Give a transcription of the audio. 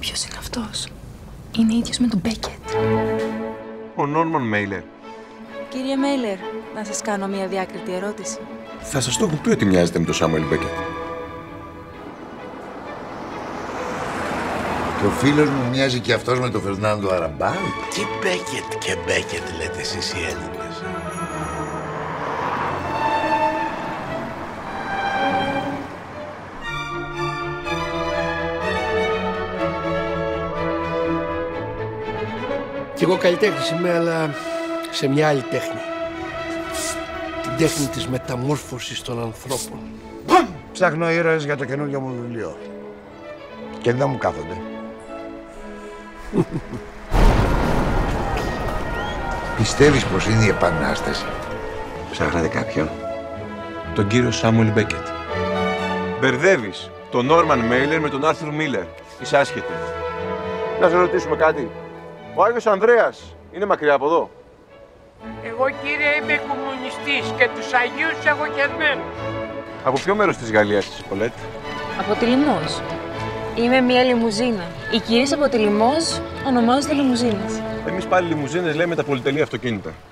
Ποιος είναι αυτός? Είναι ίδιος με τον Μπέκετ. Ο Νόρμαν Μέιλερ. Κύριε Μέιλερ, να σας κάνω μια διάκριτη ερώτηση. Θα σας το έχω πει ότι μοιάζετε με τον Σάμουελ Μπέκετ. Και ο φίλος μου μοιάζει και αυτός με τον Φερνάντο Αραμπάλ. Τι Μπέκετ και Μπέκετ λέτε εσείς οι Έλληνες. Κι εγώ καλλιτέχνης είμαι, αλλά σε μια άλλη τέχνη. Την τέχνη της μεταμόρφωσης των ανθρώπων. Ψάχνω ήρωες για το καινούργιο μου βιβλίο. Και δεν μου κάθονται. Πιστεύεις πως είναι η Επανάσταση? Ψάχνατε κάποιον? Τον κύριο Σάμουελ Μπέκετ. Μπερδεύεις τον Νόρμαν Μέιλερ με τον Άρθουρ Μίλερ. Είσαι άσχετη. Να σε ρωτήσουμε κάτι. Ο Άγιος Ανδρέας είναι μακριά από εδώ? Εγώ, κύριε, είμαι κομμουνιστής και τους Αγίους έχω κερμένους. Από ποιο μέρος της Γαλλίας είσαι, Πολέτ? Από τη Λιμόζ. Είμαι μια λιμουζίνα. Οι κυρίες από τη Λιμόζ ονομάζονται λιμουζίνες. Εμείς πάλι λιμουζίνες λέμε τα πολυτελή αυτοκίνητα.